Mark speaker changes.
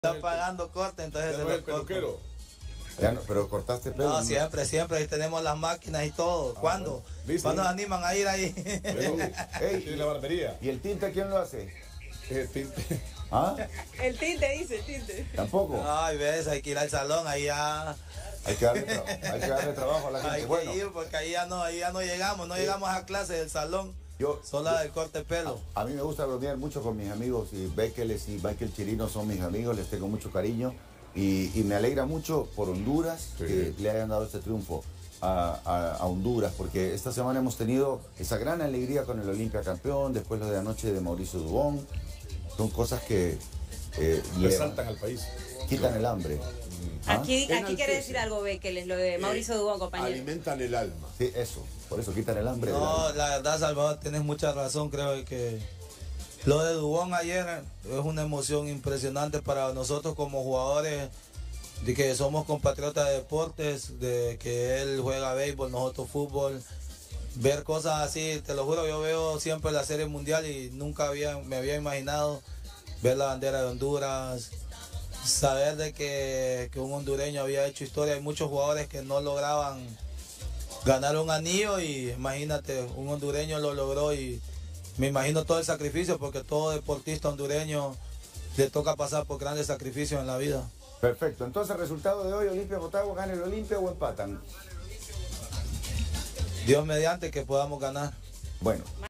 Speaker 1: Está pagando corte, entonces se lo corto.
Speaker 2: Ya no, pero cortaste pelo.
Speaker 1: No, siempre, ahí tenemos las máquinas y todo. ¿Cuándo?
Speaker 2: ¿Viste?
Speaker 1: ¿Cuándo nos animan a ir ahí?
Speaker 2: Ey,
Speaker 3: ¿Y la barbería?
Speaker 2: ¿Y el tinte quién lo hace?
Speaker 3: El tinte.
Speaker 2: ¿Ah?
Speaker 4: El tinte, dice, el tinte.
Speaker 2: ¿Tampoco?
Speaker 1: Ay, ves, hay que ir al salón, ahí ya...
Speaker 2: Hay que darle trabajo a la gente.
Speaker 1: Hay que ir porque ahí ya no llegamos, no llegamos a clase del salón. Solo del corte de pelo.
Speaker 2: A mí me gusta bromear mucho con mis amigos, y Bekeles y Michael Chirino son mis amigos, les tengo mucho cariño y me alegra mucho por Honduras que le hayan dado este triunfo a Honduras, porque esta semana hemos tenido esa gran alegría con el Olimpia campeón, después lo de anoche de Mauricio Dubón, son cosas que
Speaker 3: resaltan al país.
Speaker 2: Quitan el hambre.
Speaker 4: Aquí quiere decir algo, Bekeles, lo de Mauricio Dubón, compañero.
Speaker 5: Alimentan el alma.
Speaker 2: Sí, eso, por eso quitan el hambre.
Speaker 1: No, la verdad, Salvador, tienes mucha razón, creo que lo de Dubón ayer es una emoción impresionante para nosotros como jugadores, de que somos compatriotas de deportes, de que él juega béisbol, nosotros fútbol. Ver cosas así, te lo juro, yo veo siempre la Serie Mundial y nunca me había imaginado ver la bandera de Honduras, saber de que un hondureño había hecho historia. Hay muchos jugadores que no lograban ganar un anillo y imagínate, un hondureño lo logró, y me imagino todo el sacrificio, porque todo deportista hondureño le toca pasar por grandes sacrificios en la vida.
Speaker 2: Perfecto, entonces el resultado de hoy, Olimpia Motagua, ¿gana el Olimpia o empatan?
Speaker 1: Dios mediante que podamos ganar.
Speaker 2: Bueno.